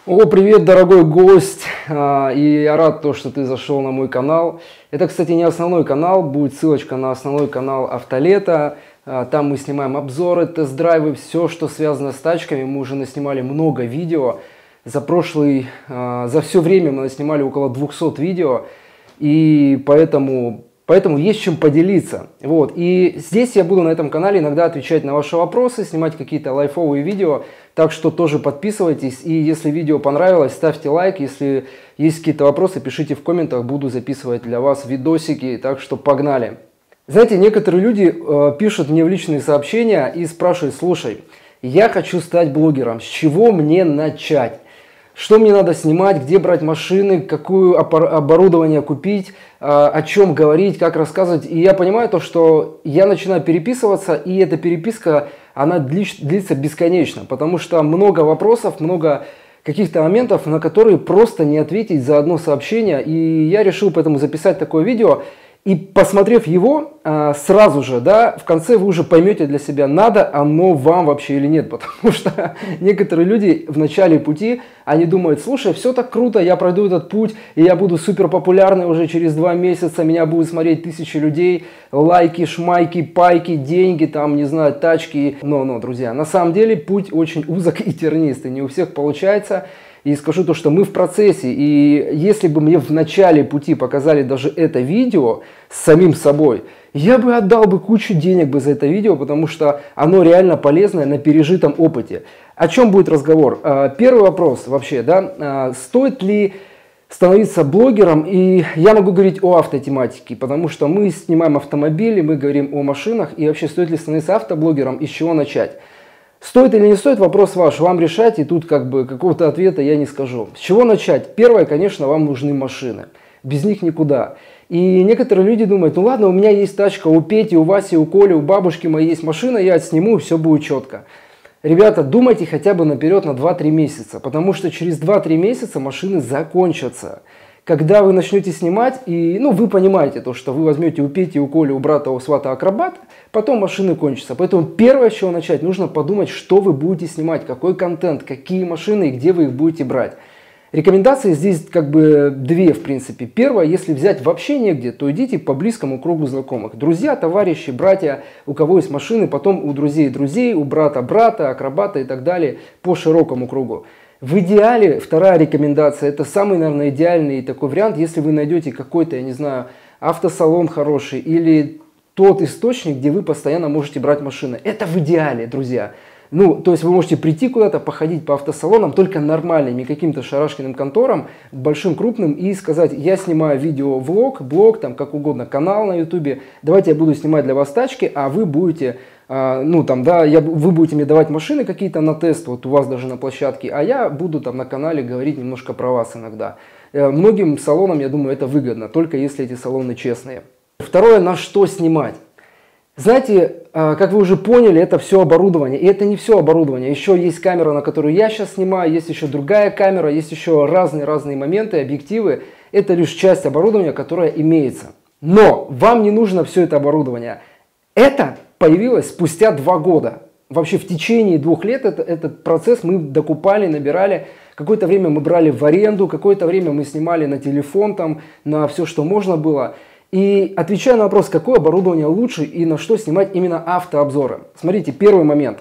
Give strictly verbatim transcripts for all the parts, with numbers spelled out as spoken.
О, привет, дорогой гость, А, и я рад, то, что ты зашел на мой канал. Это, кстати, не основной канал, будет ссылочка на основной канал Автолета. А, Там мы снимаем обзоры, тест-драйвы, все, что связано с тачками. Мы уже наснимали много видео. За прошлый, а, за все время мы наснимали около двухсот видео, и поэтому... Поэтому есть чем поделиться. Вот. И здесь я буду на этом канале иногда отвечать на ваши вопросы, снимать какие-то лайфовые видео. Так что тоже подписывайтесь. И если видео понравилось, ставьте лайк. Если есть какие-то вопросы, пишите в комментах. Буду записывать для вас видосики. Так что погнали. Знаете, некоторые люди э, пишут мне в личные сообщения и спрашивают: слушай, я хочу стать блогером. С чего мне начать? Что мне надо снимать, где брать машины, какое оборудование купить, о чем говорить, как рассказывать. И я понимаю то, что я начинаю переписываться, и эта переписка, она длится бесконечно, потому что много вопросов, много каких-то моментов, на которые просто не ответить за одно сообщение. И я решил поэтому записать такое видео. И посмотрев его, сразу же, да, в конце вы уже поймете для себя, надо оно вам вообще или нет. Потому что некоторые люди в начале пути, они думают: слушай, все так круто, я пройду этот путь, и я буду супер популярный уже через два месяца, меня будут смотреть тысячи людей, лайки, шмайки, пайки, деньги, там, не знаю, тачки. Но, но, друзья, на самом деле путь очень узок и тернистый, не у всех получается. И скажу то, что мы в процессе, и если бы мне в начале пути показали даже это видео с самим собой, я бы отдал бы кучу денег бы за это видео, потому что оно реально полезное на пережитом опыте. О чем будет разговор? Первый вопрос вообще, да, стоит ли становиться блогером? И я могу говорить о автотематике, потому что мы снимаем автомобили, мы говорим о машинах, и вообще стоит ли становиться автоблогером и с чего начать? Стоит или не стоит, вопрос ваш, вам решать, и тут как бы какого-то ответа я не скажу. С чего начать? Первое, конечно, вам нужны машины. Без них никуда. И некоторые люди думают: ну ладно, у меня есть тачка, у Пети, у Васи, у Коли, у бабушки моей есть машина, я отсниму, и все будет четко. Ребята, думайте хотя бы наперед на два-три месяца, потому что через два-три месяца машины закончатся. Когда вы начнете снимать, и ну, вы понимаете, то, что вы возьмете у Пети, у Коли, у брата, у свата акробат, потом машины кончатся. Поэтому первое, с чего начать, нужно подумать, что вы будете снимать, какой контент, какие машины и где вы их будете брать. Рекомендации здесь как бы две, в принципе. Первое, если взять вообще негде, то идите по близкому кругу знакомых. Друзья, товарищи, братья, у кого есть машины, потом у друзей друзей, у брата брата, акробата и так далее, по широкому кругу. В идеале, вторая рекомендация, это самый, наверное, идеальный такой вариант, если вы найдете какой-то, я не знаю, автосалон хороший или тот источник, где вы постоянно можете брать машины. Это в идеале, друзья. Ну, то есть вы можете прийти куда-то, походить по автосалонам, только нормальным, не каким-то шарашкиным конторам, большим, крупным, и сказать: я снимаю видео-влог, блог, там, как угодно, канал на ютубе, давайте я буду снимать для вас тачки, а вы будете... Ну, там, да, я, вы будете мне давать машины какие-то на тест, вот у вас даже на площадке, а я буду там на канале говорить немножко про вас иногда. Многим салонам, я думаю, это выгодно, только если эти салоны честные. Второе, на что снимать. Знаете, как вы уже поняли, это все оборудование. И это не все оборудование. Еще есть камера, на которую я сейчас снимаю, есть еще другая камера, есть еще разные-разные моменты, объективы. Это лишь часть оборудования, которая имеется. Но вам не нужно все это оборудование. Это появилось спустя два года. Вообще в течение двух лет это, этот процесс мы докупали, набирали. Какое-то время мы брали в аренду, какое-то время мы снимали на телефон, там, на все, что можно было. И отвечая на вопрос, какое оборудование лучше и на что снимать именно автообзоры. Смотрите, первый момент.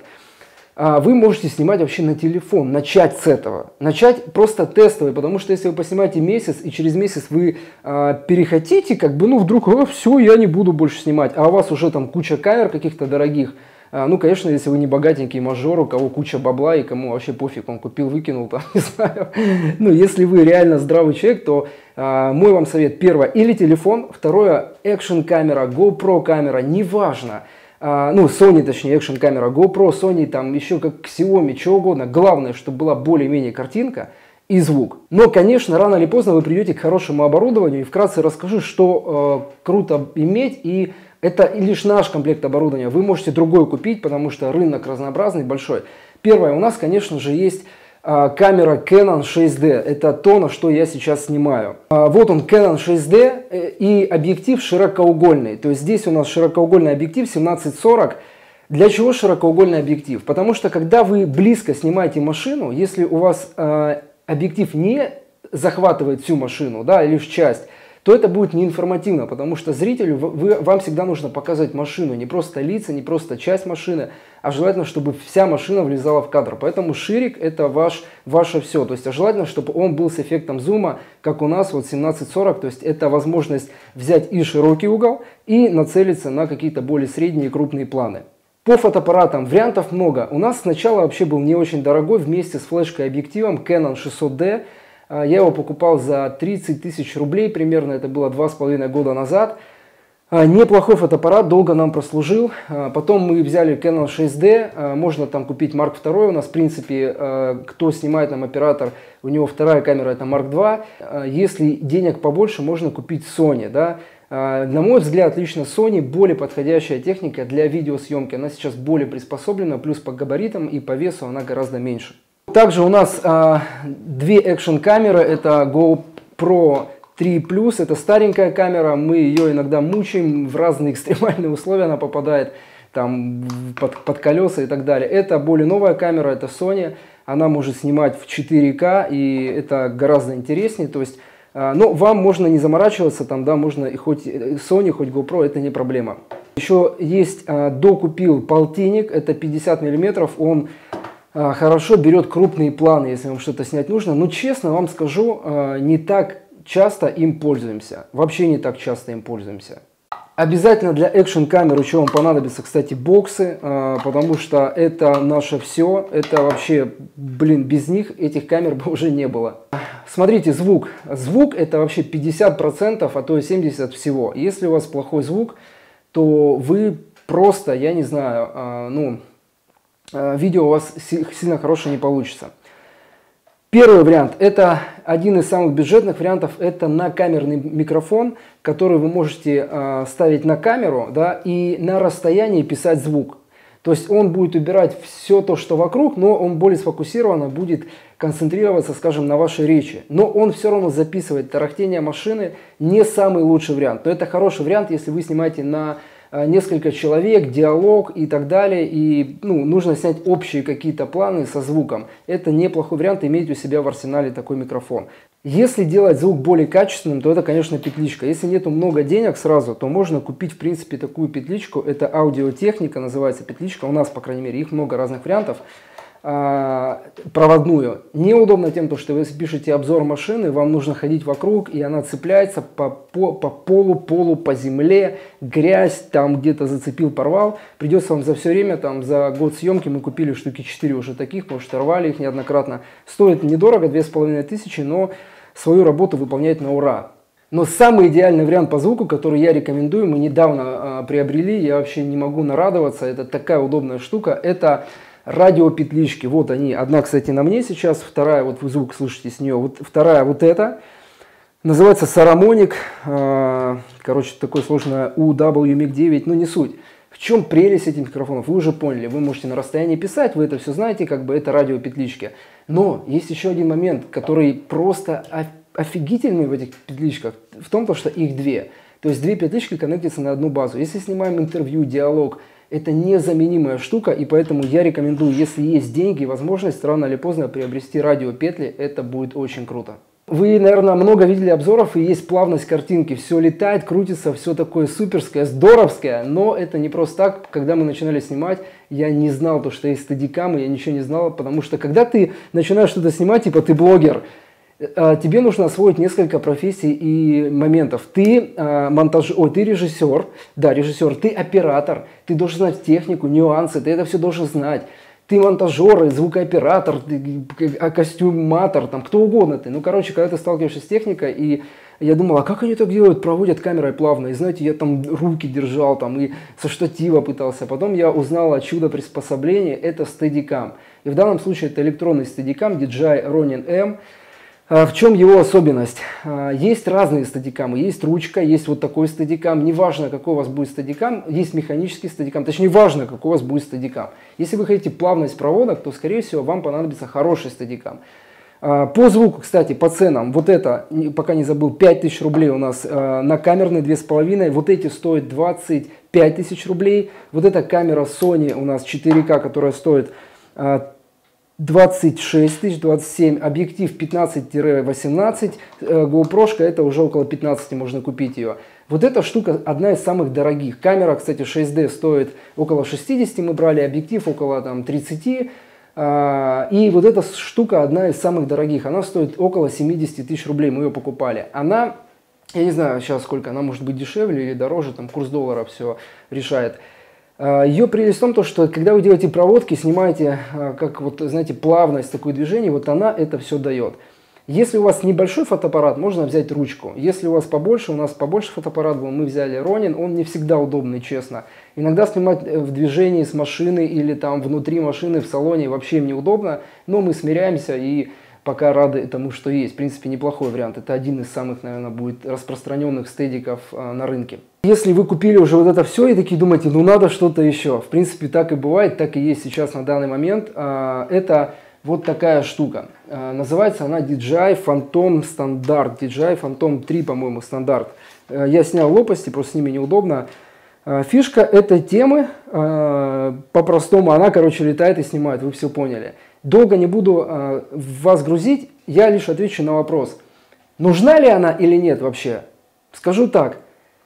Вы можете снимать вообще на телефон, начать с этого. Начать просто тестовый, потому что если вы поснимаете месяц, и через месяц вы э, перехотите, как бы, ну, вдруг, о, все, я не буду больше снимать, а у вас уже там куча камер каких-то дорогих. Э, ну, конечно, если вы не богатенький мажор, у кого куча бабла, и кому вообще пофиг, он купил, выкинул, там, не знаю. Ну, если вы реально здравый человек, то э, мой вам совет: первое, или телефон, второе, экшн-камера, GoPro камера, неважно. Ну, Sony, точнее, экшн камера, GoPro, Sony, там еще как Xiaomi, что угодно. Главное, чтобы была более-менее картинка и звук. Но, конечно, рано или поздно вы придете к хорошему оборудованию. И вкратце расскажу, что э, круто иметь. И это лишь наш комплект оборудования. Вы можете другой купить, потому что рынок разнообразный, большой. Первое, у нас, конечно же, есть камера Canon шесть дэ. Это то, на что я сейчас снимаю. Вот он, Canon шесть дэ, и объектив широкоугольный. То есть здесь у нас широкоугольный объектив семнадцать сорок. Для чего широкоугольный объектив? Потому что когда вы близко снимаете машину, если у вас объектив не захватывает всю машину, да, лишь часть, то это будет неинформативно, потому что зрителю вы, вам всегда нужно показывать машину, не просто лица, не просто часть машины, а желательно, чтобы вся машина влезала в кадр. Поэтому ширик это ваш, ваше все. То есть а желательно, чтобы он был с эффектом зума, как у нас вот семнадцать сорок. То есть это возможность взять и широкий угол, и нацелиться на какие-то более средние и крупные планы. По фотоаппаратам вариантов много. У нас сначала вообще был не очень дорогой вместе с флешкой объективом Canon шестьсот ди. Я его покупал за тридцать тысяч рублей примерно, это было два с половиной года назад. Неплохой фотоаппарат, долго нам прослужил. Потом мы взяли Canon шесть ди, можно там купить Марк два. У нас, в принципе, кто снимает нам оператор, у него вторая камера это Марк два. Если денег побольше, можно купить Sony. Да? На мой взгляд, лично Sony более подходящая техника для видеосъемки. Она сейчас более приспособлена, плюс по габаритам и по весу она гораздо меньше. Также у нас а, две экшн камеры, это GoPro три плюс, это старенькая камера, мы ее иногда мучаем, в разные экстремальные условия она попадает, там под, под колеса и так далее. Это более новая камера, это Sony, она может снимать в четыре ка, и это гораздо интереснее, то есть, а, но вам можно не заморачиваться, там, да, можно и хоть Sony, хоть GoPro, это не проблема. Еще есть, а, докупил полтинник, это пятьдесят миллиметров, он хорошо берет крупные планы, если вам что-то снять нужно. Но честно вам скажу, не так часто им пользуемся. Вообще не так часто им пользуемся. Обязательно для экшн камер еще вам понадобятся, кстати, боксы, потому что это наше все. Это вообще, блин, без них этих камер бы уже не было. Смотрите, звук. Звук это вообще пятьдесят процентов, а то и семьдесят процентов всего. Если у вас плохой звук, то вы просто, я не знаю, ну... видео у вас сильно хорошее не получится. Первый вариант, это один из самых бюджетных вариантов, это накамерный микрофон, который вы можете э, ставить на камеру, да, и на расстоянии писать звук. То есть он будет убирать все то, что вокруг, но он более сфокусированно будет концентрироваться, скажем, на вашей речи. Но он все равно записывает тарахтение машины, не самый лучший вариант. Но это хороший вариант, если вы снимаете на несколько человек, диалог и так далее, и ну, нужно снять общие какие-то планы со звуком. Это неплохой вариант иметь у себя в арсенале такой микрофон. Если делать звук более качественным, то это, конечно, петличка. Если нету много денег сразу, то можно купить, в принципе, такую петличку. Это Audio-Technica, называется петличка. У нас, по крайней мере, их много разных вариантов. Проводную. Неудобно тем, что вы пишете обзор машины, вам нужно ходить вокруг, и она цепляется по, по, по полу, полу, по земле, грязь, там где-то зацепил, порвал. Придется вам за все время, там за год съемки мы купили штуки четыре уже таких, потому что рвали их неоднократно. Стоит недорого, две с половиной тысячи, но свою работу выполняет на ура. Но самый идеальный вариант по звуку, который я рекомендую, мы недавно а, приобрели, я вообще не могу нарадоваться, это такая удобная штука, это радиопетлички. Вот они, одна, кстати, на мне сейчас, вторая, вот вы звук слышите с нее, вот вторая вот эта, называется Saramonic, а, короче, такое сложное ю дабл ю мик девять, но не суть. В чем прелесть этих микрофонов, вы уже поняли, вы можете на расстоянии писать, вы это все знаете, как бы это радиопетлички. Но есть еще один момент, который просто офигительный в этих петличках, в том, что их две. То есть две петлички коннектятся на одну базу. Если снимаем интервью, диалог, это незаменимая штука, и поэтому я рекомендую, если есть деньги и возможность, рано или поздно приобрести радиопетли, это будет очень круто. Вы, наверное, много видели обзоров, и есть плавность картинки, все летает, крутится, все такое суперское, здоровское, но это не просто так. Когда мы начинали снимать, я не знал, то, что есть стадикам, и я ничего не знал, потому что когда ты начинаешь что-то снимать, типа ты блогер, тебе нужно освоить несколько профессий и моментов. Ты э, монтаж... Ой, ты режиссер, да, режиссер, ты оператор, ты должен знать технику, нюансы, ты это все должен знать. Ты монтажер, звукооператор, ты, костюматор, там, кто угодно ты. Ну, короче, когда ты сталкиваешься с техникой, и я думал, а как они так делают, проводят камерой плавно. И знаете, я там руки держал, там, и со штатива пытался. Потом я узнал о чудо приспособлении, это Steadicam. И в данном случае это электронный Steadicam ди джей ай Ronin M. В чем его особенность? Есть разные стадикамы, есть ручка, есть вот такой стадикам, неважно какой у вас будет стадикам, есть механический стадикам, точнее важно какой у вас будет стадикам. Если вы хотите плавность проводок, то скорее всего вам понадобится хороший стадикам. По звуку, кстати, по ценам, вот это, пока не забыл, пять тысяч рублей у нас на камерной, две с половиной, вот эти стоят двадцать пять тысяч рублей, вот эта камера Sony у нас четыре ка, которая стоит двадцать шесть тысяч, двадцать семь, объектив пятнадцать восемнадцать, GoPro это уже около пятнадцати можно купить ее. Вот эта штука одна из самых дорогих. Камера, кстати, шесть дэ стоит около шестидесяти, мы брали объектив около там, тридцати. И вот эта штука одна из самых дорогих, она стоит около семидесяти тысяч рублей, мы ее покупали. Она, я не знаю сейчас сколько, она может быть дешевле или дороже, там курс доллара все решает. Ее прелесть в том, то, что когда вы делаете проводки, снимаете, как вот, знаете, плавность такое движение, вот она это все дает. Если у вас небольшой фотоаппарат, можно взять ручку. Если у вас побольше, у нас побольше фотоаппарат был, мы взяли Ronin, он не всегда удобный, честно. Иногда снимать в движении с машины или там внутри машины в салоне вообще неудобно, но мы смиряемся и пока рады тому, что есть. В принципе, неплохой вариант. Это один из самых, наверное, будет распространенных стедиков а, на рынке. Если вы купили уже вот это все и такие думаете, ну надо что-то еще. В принципе, так и бывает, так и есть сейчас на данный момент. А, это вот такая штука. А, называется она ди джей ай Phantom Standard. ди джей ай Phantom три, по-моему, стандарт. А, я снял лопасти, просто с ними неудобно. А, фишка этой темы, а, по-простому, она, короче, летает и снимает, вы все поняли. Долго не буду а, вас грузить, я лишь отвечу на вопрос. Нужна ли она или нет вообще? Скажу так,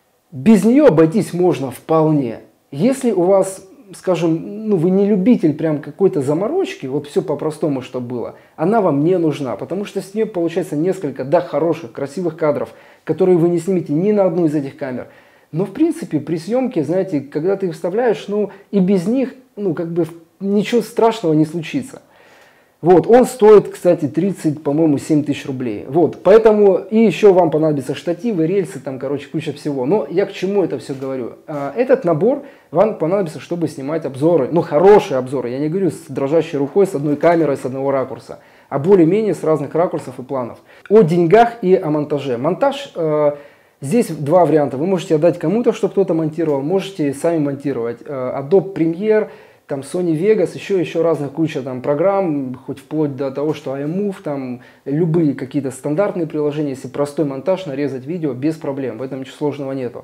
без нее обойтись можно вполне. Если у вас, скажем, ну вы не любитель прям какой-то заморочки, вот все по-простому, что было, она вам не нужна, потому что с нее получается несколько, да, хороших, красивых кадров, которые вы не снимете ни на одну из этих камер. Но в принципе при съемке, знаете, когда ты их вставляешь, ну и без них, ну как бы ничего страшного не случится. Вот, он стоит, кстати, тридцать, по-моему, семь тысяч рублей. Вот, поэтому и еще вам понадобятся штативы, рельсы, там, короче, куча всего. Но я к чему это все говорю? А, этот набор вам понадобится, чтобы снимать обзоры, ну, хорошие обзоры. Я не говорю с дрожащей рукой, с одной камерой, с одного ракурса, а более-менее с разных ракурсов и планов. О деньгах и о монтаже. Монтаж, э, здесь два варианта. Вы можете отдать кому-то, чтобы кто-то монтировал, можете сами монтировать. Э, Adobe Premiere, там Sony Vegas, еще, еще разных куча там программ, хоть вплоть до того, что iMovie, там любые какие-то стандартные приложения, если простой монтаж, нарезать видео без проблем, в этом ничего сложного нету.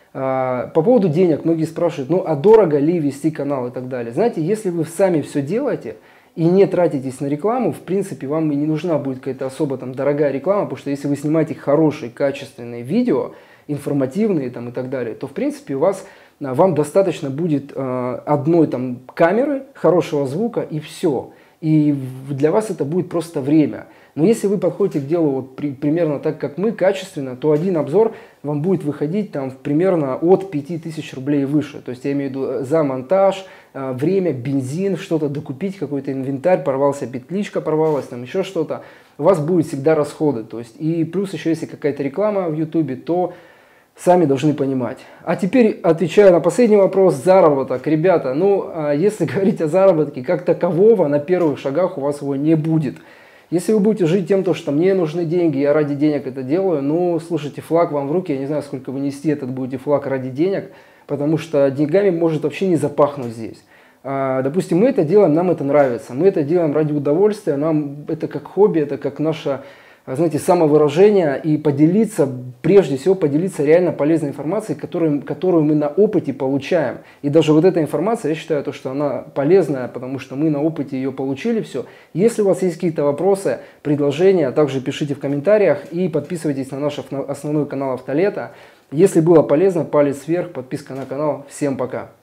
А, по поводу денег, многие спрашивают, ну а дорого ли вести канал и так далее. Знаете, если вы сами все делаете и не тратитесь на рекламу, в принципе, вам и не нужна будет какая-то особо там дорогая реклама, потому что если вы снимаете хорошие, качественные видео, информативные там и так далее, то в принципе у вас вам достаточно будет э, одной там камеры, хорошего звука и все. И для вас это будет просто время. Но если вы подходите к делу вот при, примерно так, как мы, качественно, то один обзор вам будет выходить там примерно от пяти тысяч рублей выше. То есть я имею в виду за монтаж, э, время, бензин, что-то докупить, какой-то инвентарь, порвался петличка, порвалась, там еще что-то. У вас будет всегда расходы. То есть, и плюс еще если какая-то реклама в ютубе, то сами должны понимать. А теперь отвечаю на последний вопрос. Заработок. Ребята, ну, если говорить о заработке, как такового на первых шагах у вас его не будет. Если вы будете жить тем, что мне нужны деньги, я ради денег это делаю, ну, слушайте, флаг вам в руки, я не знаю, сколько вы нести этот будете флаг ради денег, потому что деньгами может вообще не запахнуть здесь. Допустим, мы это делаем, нам это нравится, мы это делаем ради удовольствия, нам это как хобби, это как наша, знаете, самовыражение, и поделиться, прежде всего поделиться реально полезной информацией, которую, которую мы на опыте получаем. И даже вот эта информация, я считаю, то, что она полезная, потому что мы на опыте ее получили все. Если у вас есть какие-то вопросы, предложения, также пишите в комментариях и подписывайтесь на наш основной канал Автолета. Если было полезно, палец вверх, подписка на канал. Всем пока!